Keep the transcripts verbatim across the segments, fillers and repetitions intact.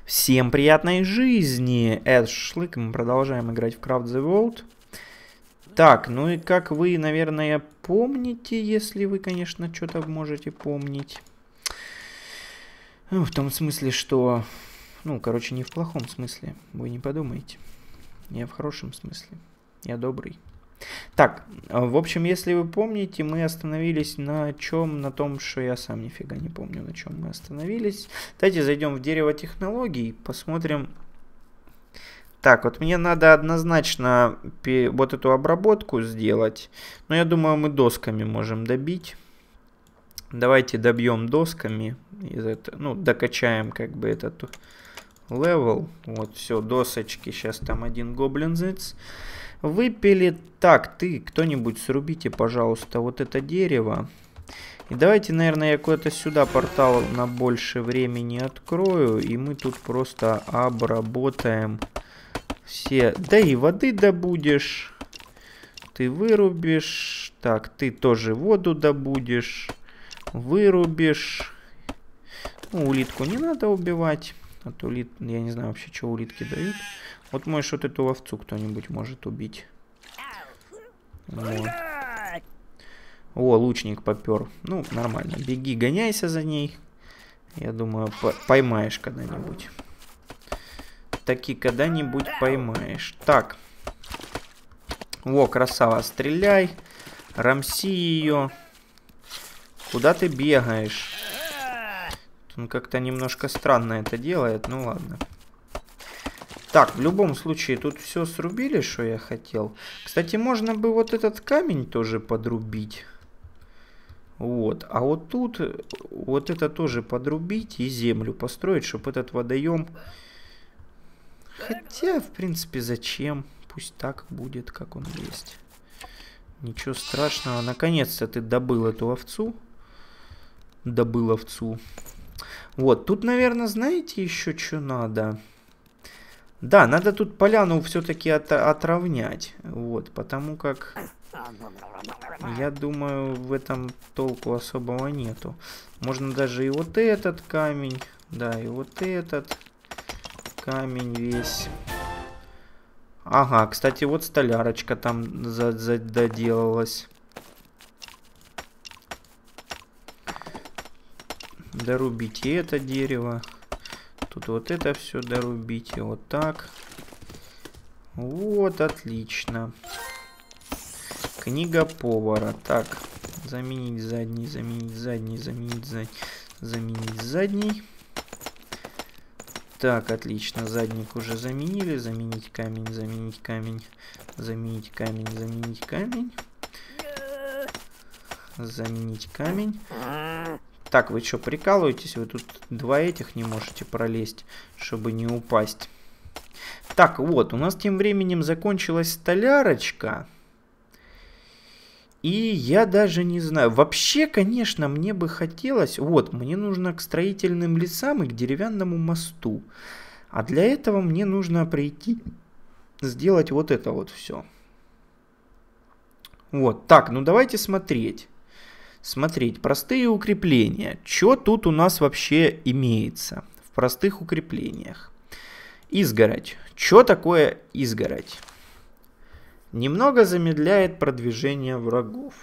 Всем приятной жизни! Это Шашлык, мы продолжаем играть в Craft the World. Так, ну и как вы, наверное, помните, если вы, конечно, что-то можете помнить. Ну, в том смысле, что... Ну, короче, не в плохом смысле, вы не подумайте. Я в хорошем смысле. Я добрый. Так, в общем, если вы помните, мы остановились на чем? На том, что я сам нифига не помню, на чем мы остановились. Давайте зайдем в дерево технологий, посмотрим. Так, вот мне надо однозначно вот эту обработку сделать. Но я думаю, мы досками можем добить. Давайте добьем досками. Из этого, ну, докачаем как бы этот левел. Вот, все, досочки. Сейчас там один гоблинзец. Выпили. Так, ты, кто-нибудь, срубите, пожалуйста, вот это дерево. И давайте, наверное, я какой-то сюда портал на больше времени открою. И мы тут просто обработаем все. Да и воды добудешь. Ты вырубишь. Так, ты тоже воду добудешь. Вырубишь. Ну, улитку не надо убивать. А то улит... я не знаю вообще, что улитки дают. Вот, может, вот эту овцу кто-нибудь может убить. Вот. О, лучник попер. Ну, нормально. Беги, гоняйся за ней. Я думаю, поймаешь когда-нибудь. Таки когда-нибудь поймаешь. Так. О, красава, стреляй. Рамси ее. Куда ты бегаешь? Он как-то немножко странно это делает. Ну, ладно. Так, в любом случае, тут все срубили, что я хотел. Кстати, можно бы вот этот камень тоже подрубить. Вот. А вот тут вот это тоже подрубить и землю построить, чтобы этот водоем... Хотя, в принципе, зачем? Пусть так будет, как он есть. Ничего страшного. Наконец-то ты добыл эту овцу. Добыл овцу. Вот. Тут, наверное, знаете еще, что надо? Да, надо тут поляну все-таки от, отравнять. Вот, потому как... Я думаю, в этом толку особого нету. Можно даже и вот этот камень. Да, и вот этот камень весь. Ага, кстати, вот столярочка там за, за, доделалась. Дорубите это дерево. Тут вот это все дорубите. Вот так. Вот, отлично. Книга повара. Так, заменить задний, заменить задний, заменить задний, заменить задний. Так, отлично. Задник уже заменили. Заменить камень, заменить камень, заменить камень, заменить камень. Заменить камень. Так, вы что, прикалываетесь? Вы тут два этих не можете пролезть, чтобы не упасть. Так, вот, у нас тем временем закончилась столярочка. И я даже не знаю. Вообще, конечно, мне бы хотелось... Вот, мне нужно к строительным лесам и к деревянному мосту. А для этого мне нужно прийти, сделать вот это вот все. Вот, так, ну давайте смотреть. Смотреть, простые укрепления. Что тут у нас вообще имеется в простых укреплениях? Изгородь. Что такое изгородь? Немного замедляет продвижение врагов.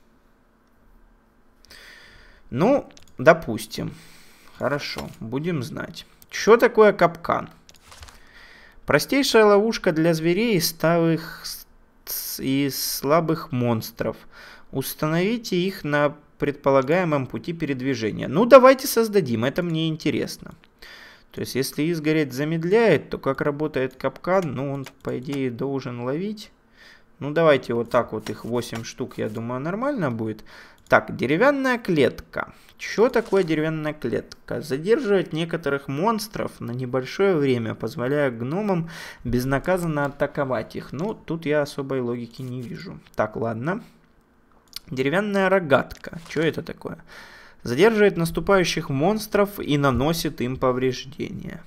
Ну, допустим. Хорошо, будем знать. Что такое капкан? Простейшая ловушка для зверей и слабых, и слабых монстров. Установите их на предполагаемом пути передвижения. Ну, давайте создадим, это мне интересно. То есть, если изгородь замедляет, то как работает капкан? Ну, он, по идее, должен ловить. Ну, давайте вот так вот их восемь штук, я думаю, нормально будет. Так, деревянная клетка. Что такое деревянная клетка? Задерживает некоторых монстров на небольшое время, позволяя гномам безнаказанно атаковать их. Ну, тут я особой логики не вижу. Так, ладно. Деревянная рогатка. Что это такое? Задерживает наступающих монстров и наносит им повреждения.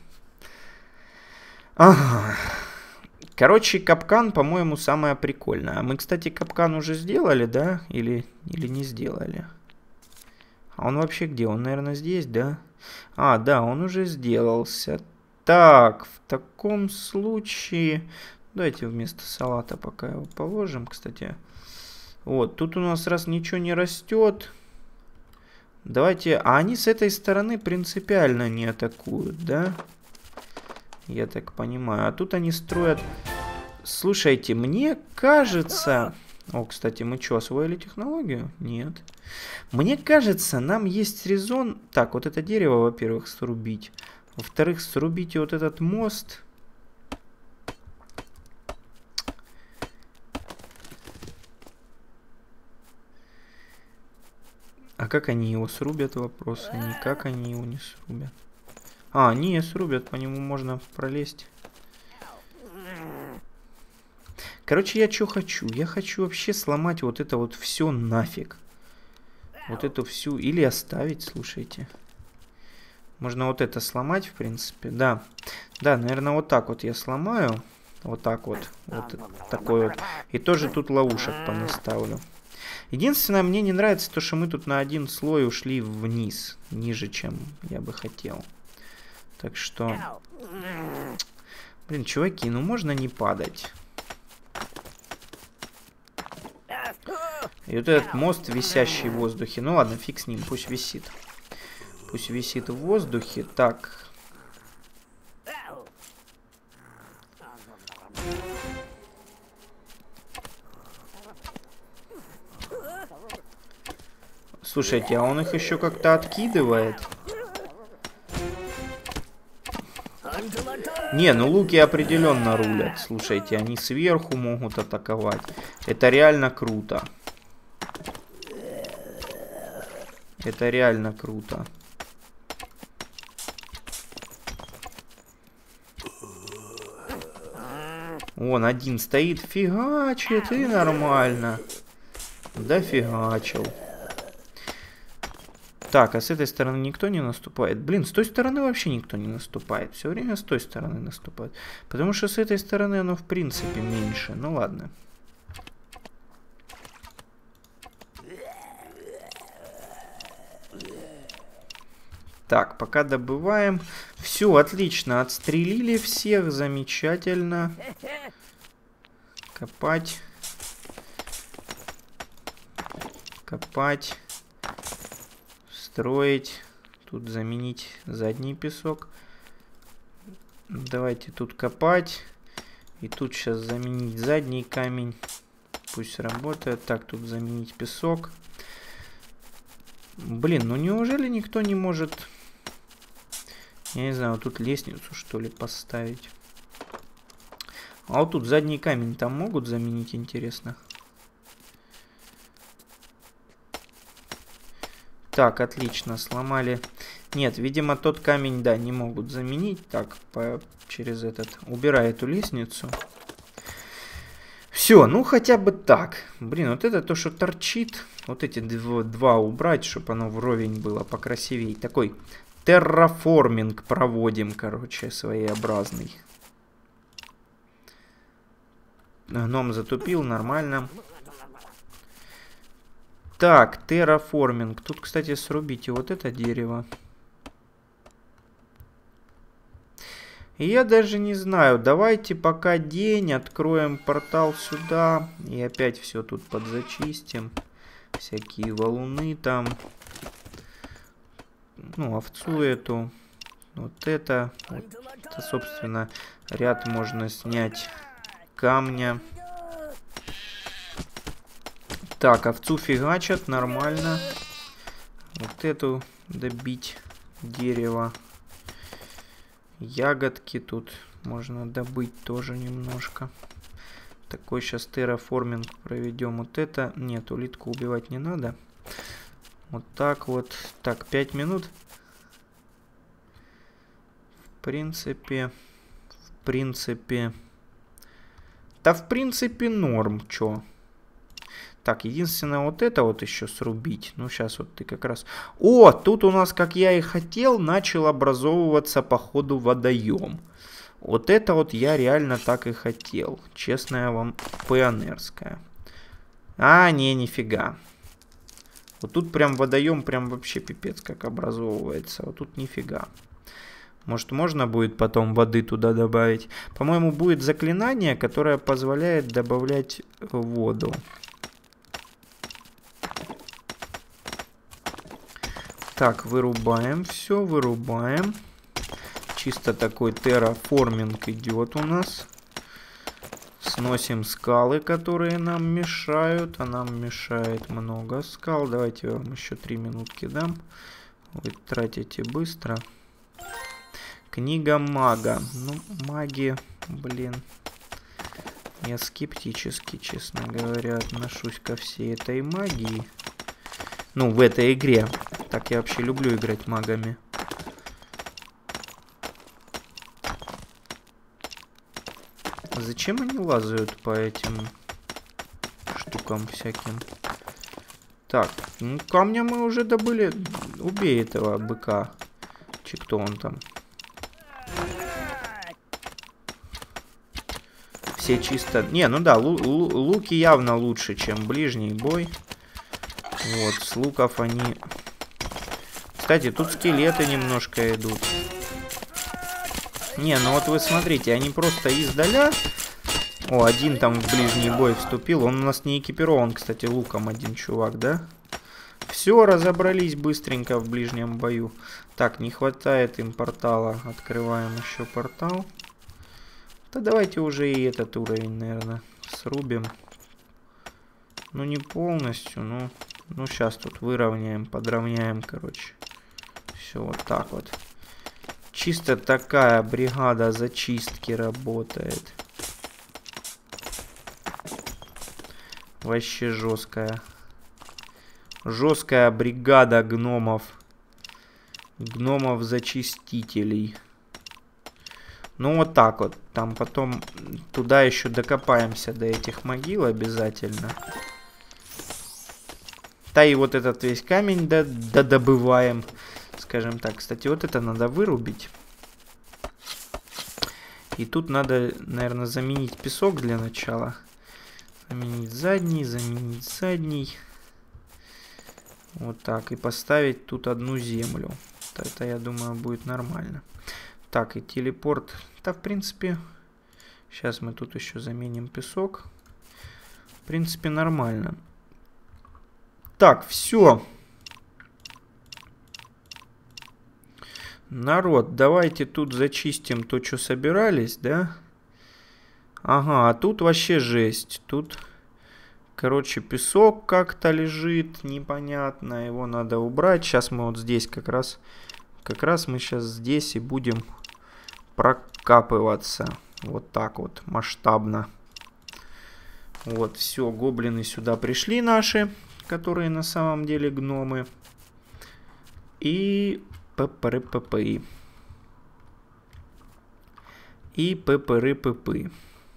Ага. Короче, капкан, по-моему, самое прикольное. А мы, кстати, капкан уже сделали, да? Или, или не сделали? А он вообще где? Он, наверное, здесь, да? А, да, он уже сделался. Так, в таком случае... Давайте вместо салата пока его положим, кстати. Вот, тут у нас раз ничего не растет. Давайте... А они с этой стороны принципиально не атакуют, да? Я так понимаю. А тут они строят... Слушайте, мне кажется... О, кстати, мы что, освоили технологию? Нет. Мне кажется, нам есть резон... Так, вот это дерево, во-первых, срубить. Во-вторых, срубите вот этот мост. А как они его срубят, вопрос? А никак они его не срубят. А, не, срубят, по нему можно пролезть. Короче, я что хочу? Я хочу вообще сломать вот это вот все нафиг. Вот эту всю... Или оставить, слушайте. Можно вот это сломать, в принципе. Да, да, наверное, вот так вот я сломаю. Вот так вот. Вот такой вот. И тоже тут ловушек понаставлю. Единственное, мне не нравится то, что мы тут на один слой ушли вниз. Ниже, чем я бы хотел. Так что... Блин, чуваки, ну можно не падать. И вот этот мост, висящий в воздухе. Ну ладно, фиг с ним, пусть висит. Пусть висит в воздухе. Так. Слушайте, а он их еще как-то откидывает. Не, ну луки определенно рулят. Слушайте, они сверху могут атаковать. Это реально круто. Это реально круто. Вон один стоит, фигачит, и нормально. Да фигачил. Так, а с этой стороны никто не наступает. Блин, с той стороны вообще никто не наступает. Все время с той стороны наступает. Потому что с этой стороны оно в принципе меньше. Ну ладно. Так, пока добываем. Все, отлично. Отстрелили всех. Замечательно. Копать. Копать. Строить. Тут заменить задний песок. Давайте тут копать. И тут сейчас заменить задний камень. Пусть работает. Так, тут заменить песок. Блин, ну неужели никто не может... Я не знаю, вот тут лестницу, что ли, поставить. А вот тут задний камень там могут заменить, интересно? Так, отлично, сломали. Нет, видимо, тот камень, да, не могут заменить. Так, по, через этот. Убирай эту лестницу. Все, ну хотя бы так. Блин, вот это то, что торчит. Вот эти два, два убрать, чтобы оно вровень было покрасивее. Такой терраформинг проводим, короче, своеобразный. Гном затупил, нормально. Так, терраформинг. Тут, кстати, срубите вот это дерево. И я даже не знаю. Давайте пока день. Откроем портал сюда. И опять все тут подзачистим. Всякие валуны там. Ну, овцу эту. Вот это. Вот это, собственно, ряд можно снять камня. Так, овцу фигачат, нормально. Вот эту добить дерево. Ягодки тут можно добыть тоже немножко. Такой сейчас терраформинг проведем. Вот это. Нет, улитку убивать не надо. Вот так вот. Так, пять минут. В принципе. В принципе. Да, в принципе, норм. Чё? Так, единственное, вот это вот еще срубить. Ну, сейчас вот ты как раз... О, тут у нас, как я и хотел, начал образовываться по ходу водоем. Вот это вот я реально так и хотел. Честная вам пионерская. А, не, нифига. Вот тут прям водоем прям вообще пипец как образовывается. Вот тут нифига. Может, можно будет потом воды туда добавить? По-моему, будет заклинание, которое позволяет добавлять воду. Так, вырубаем все, вырубаем. Чисто такой терраформинг идет у нас. Сносим скалы, которые нам мешают. А нам мешает много скал. Давайте я вам еще три минутки дам. Вы тратите быстро. Книга мага. Ну, маги, блин. Я скептически, честно говоря, отношусь ко всей этой магии. Ну, в этой игре. Так я вообще люблю играть магами. Зачем они лазают по этим штукам всяким? Так, ну камня мы уже добыли. Убей этого быка. Че кто он там? Все чисто... Не, ну да, лу лу луки явно лучше, чем ближний бой. Вот, с луков они... Кстати, тут скелеты немножко идут. Не, ну вот вы смотрите, они просто издаля... О, один там в ближний бой вступил. Он у нас не экипирован, кстати, луком один чувак, да? Все, разобрались быстренько в ближнем бою. Так, не хватает им портала. Открываем еще портал. Да давайте уже и этот уровень, наверное, срубим. Ну, не полностью, но... Ну, сейчас тут выровняем, подровняем, короче. Все, вот так вот. Чисто такая бригада зачистки работает. Вообще жесткая. Жесткая бригада гномов. Гномов-зачистителей. Ну вот так вот. Там потом туда еще докопаемся до этих могил обязательно. Да и вот этот весь камень додобываем. Скажем так. Кстати, вот это надо вырубить. И тут надо, наверное, заменить песок для начала. Заменить задний, заменить задний. Вот так. И поставить тут одну землю. Это, я думаю, будет нормально. Так, и телепорт. Да, в принципе, сейчас мы тут еще заменим песок. В принципе, нормально. Так, все. Народ, давайте тут зачистим то, что собирались, да? Ага, а тут вообще жесть. Тут, короче, песок как-то лежит, непонятно. Его надо убрать. Сейчас мы вот здесь как раз... Как раз мы сейчас здесь и будем прокапываться. Вот так вот, масштабно. Вот, все, гоблины сюда пришли наши, которые на самом деле гномы. И... П-п-р-п-п. И п-п-р-п-п.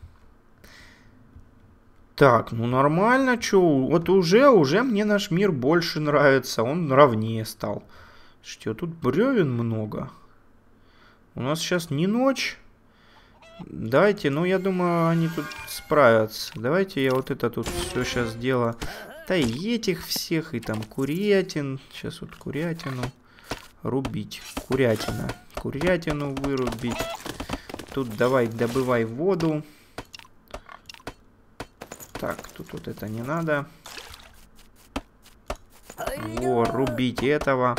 Так, ну нормально, чё? Вот уже, уже мне наш мир больше нравится. Он ровнее стал. Что, тут бревен много. У нас сейчас не ночь. Давайте, ну я думаю, они тут справятся. Давайте я вот это тут все сейчас делаю. Да и этих всех, и там курятин. Сейчас вот курятину рубить. Курятина. Курятину вырубить. Тут давай добывай воду. Так, тут вот это не надо. Во, рубить этого.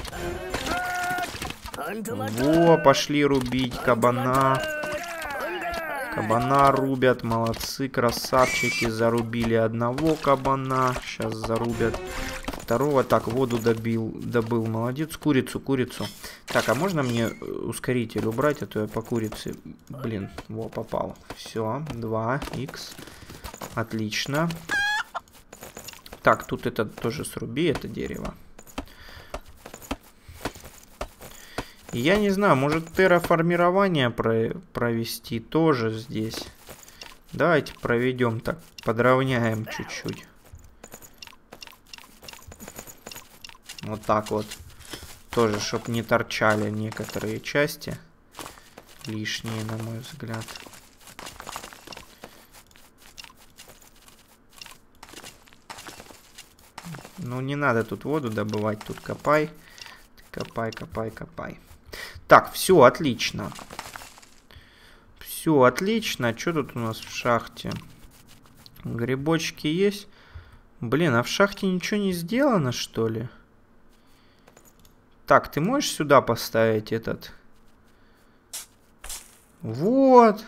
Во, пошли рубить кабана. Кабана рубят, молодцы, красавчики. Зарубили одного кабана. Сейчас зарубят второго. Так, воду добил, добыл, молодец. Курицу, курицу. Так, а можно мне ускоритель убрать, а то я по курице... Блин, во, попал. Все, два икс. Отлично. Так, тут это тоже сруби, это дерево. Я не знаю, может терраформирование про провести тоже здесь. Давайте проведем так, подровняем чуть-чуть. Вот так вот. Тоже, чтобы не торчали некоторые части. Лишние, на мой взгляд. Ну, не надо тут воду добывать, тут копай. Копай, копай, копай. Так, все, отлично. Все, отлично. Что тут у нас в шахте? Грибочки есть? Блин, а в шахте ничего не сделано, что ли? Так, ты можешь сюда поставить этот? Вот.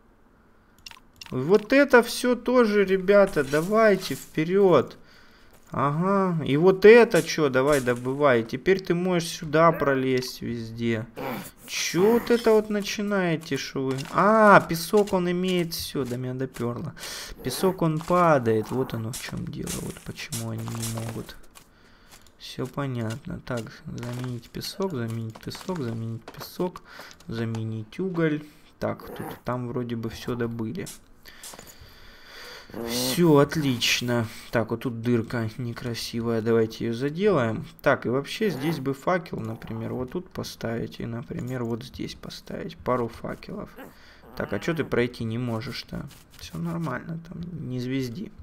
Вот это все тоже, ребята, давайте вперед. Ага, и вот это что, давай добывай. Теперь ты можешь сюда пролезть везде. Чё вот это вот начинаете, шо вы? А, песок он имеет все, до меня доперло. Песок он падает, вот оно в чем дело, вот почему они не могут. Все понятно. Так, заменить песок, заменить песок, заменить песок, заменить уголь. Так, тут там вроде бы все добыли. Все, отлично. Так, вот тут дырка некрасивая. Давайте ее заделаем. Так, и вообще здесь бы факел, например, вот тут поставить. И, например, вот здесь поставить. Пару факелов. Так, а что ты пройти не можешь-то? Все нормально, там не звезди.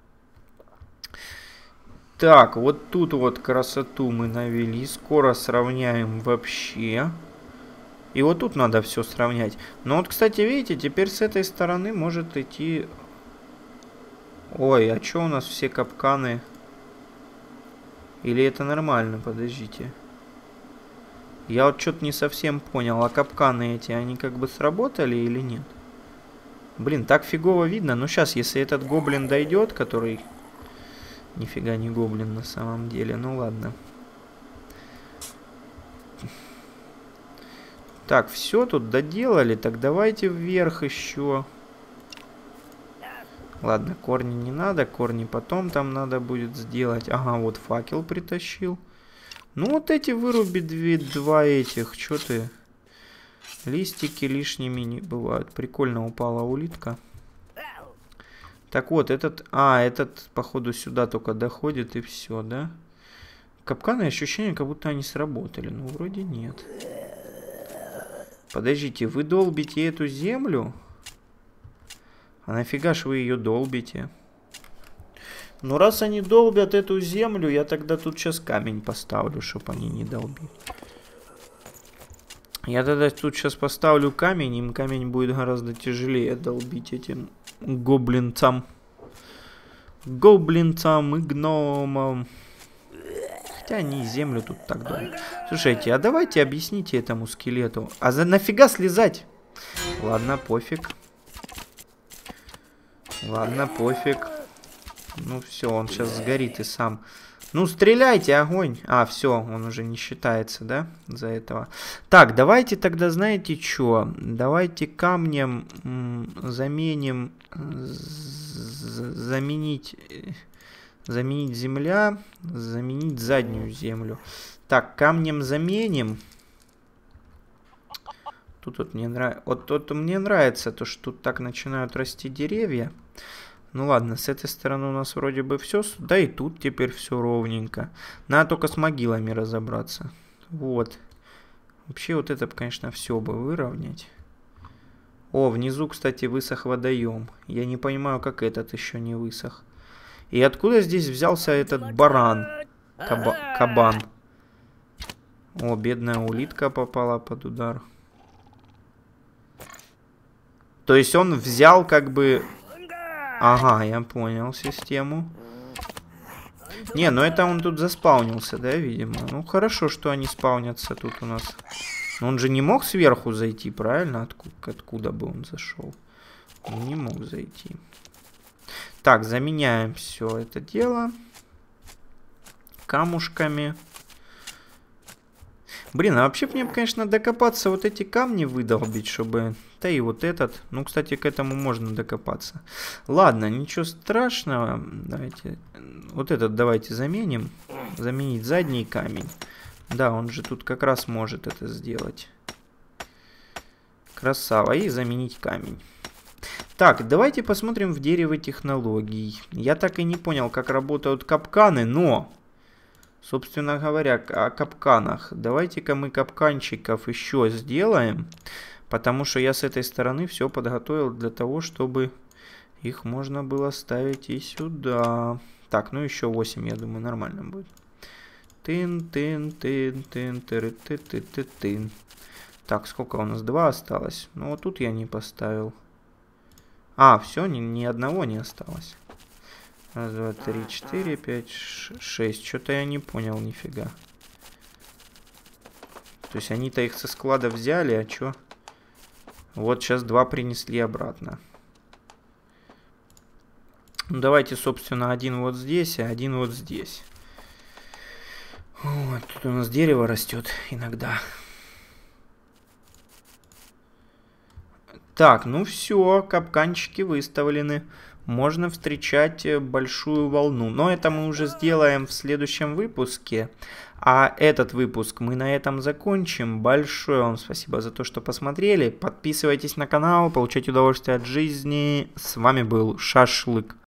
Так, вот тут вот красоту мы навели. Скоро сравняем вообще. И вот тут надо все сравнять. Но вот, кстати, видите, теперь с этой стороны может идти... Ой, а что у нас все капканы? Или это нормально? Подождите. Я вот что-то не совсем понял. А капканы эти, они как бы сработали или нет? Блин, так фигово видно. Ну сейчас, если этот гоблин дойдет, который... Нифига не гоблин на самом деле. Ну ладно. Так, все тут доделали. Так давайте вверх еще. Ладно, корни не надо, корни потом там надо будет сделать. Ага, вот факел притащил. Ну вот эти выруби две, два этих, что ты? Листики лишними не бывают. Прикольно упала улитка. Так вот, этот... А, этот, походу, сюда только доходит и все, да? Капканы, ощущение, как будто они сработали. Ну, вроде нет. Подождите, вы долбите эту землю? А нафига ж вы ее долбите? Ну, раз они долбят эту землю, я тогда тут сейчас камень поставлю, чтобы они не долбили. Я тогда тут сейчас поставлю камень, им камень будет гораздо тяжелее долбить этим гоблинцам. Гоблинцам и гномам. Хотя они землю тут так долбят. Слушайте, а давайте объясните этому скелету. А за нафига слезать? Ладно, пофиг. Ладно, пофиг. Ну все, он сейчас сгорит и сам. Ну, стреляйте, огонь. А, все, он уже не считается, да, за этого. Так, давайте тогда, знаете что? Давайте камнем заменим... Заменить... Заменить земля. Заменить заднюю землю. Так, камнем заменим. Тут вот мне нравится... Вот, вот мне нравится то, что тут так начинают расти деревья. Ну ладно, с этой стороны у нас вроде бы все. Да и тут теперь все ровненько. Надо только с могилами разобраться. Вот. Вообще вот это, конечно, все бы выровнять. О, внизу, кстати, высох водоем. Я не понимаю, как этот еще не высох. И откуда здесь взялся этот баран? Каба кабан. О, бедная улитка попала под удар. То есть он взял как бы... Ага, я понял систему. Не, ну это он тут заспаунился, да, видимо. Ну, хорошо, что они спаунятся тут у нас. Но он же не мог сверху зайти, правильно? Откуда, откуда бы он зашел? Он не мог зайти. Так, заменяем все это дело. Камушками. Блин, а вообще мне, конечно, докопаться вот эти камни выдолбить, чтобы... Да и вот этот. Ну, кстати, к этому можно докопаться. Ладно, ничего страшного. Давайте... Вот этот давайте заменим. Заменить задний камень. Да, он же тут как раз может это сделать. Красава. И заменить камень. Так, давайте посмотрим в дерево технологий. Я так и не понял, как работают капканы, но... Собственно говоря, о капканах. Давайте-ка мы капканчиков еще сделаем. Потому что я с этой стороны все подготовил для того, чтобы их можно было ставить и сюда. Так, ну еще восемь, я думаю, нормально будет. Тын, тын, тын, тын, тын, тын, тын, тын. Так, сколько у нас? Два осталось. Ну, вот тут я не поставил. А, все, ни, ни одного не осталось. Раз, два, три, четыре, пять, шесть. Что-то я не понял нифига. То есть они-то их со склада взяли, а чё? Вот сейчас два принесли обратно. Ну, давайте, собственно, один вот здесь, а один вот здесь. Вот, тут у нас дерево растет иногда. Так, ну все, капканчики выставлены. Можно встречать большую волну. Но это мы уже сделаем в следующем выпуске. А этот выпуск мы на этом закончим. Большое вам спасибо за то, что посмотрели. Подписывайтесь на канал, получайте удовольствие от жизни. С вами был Шашлык.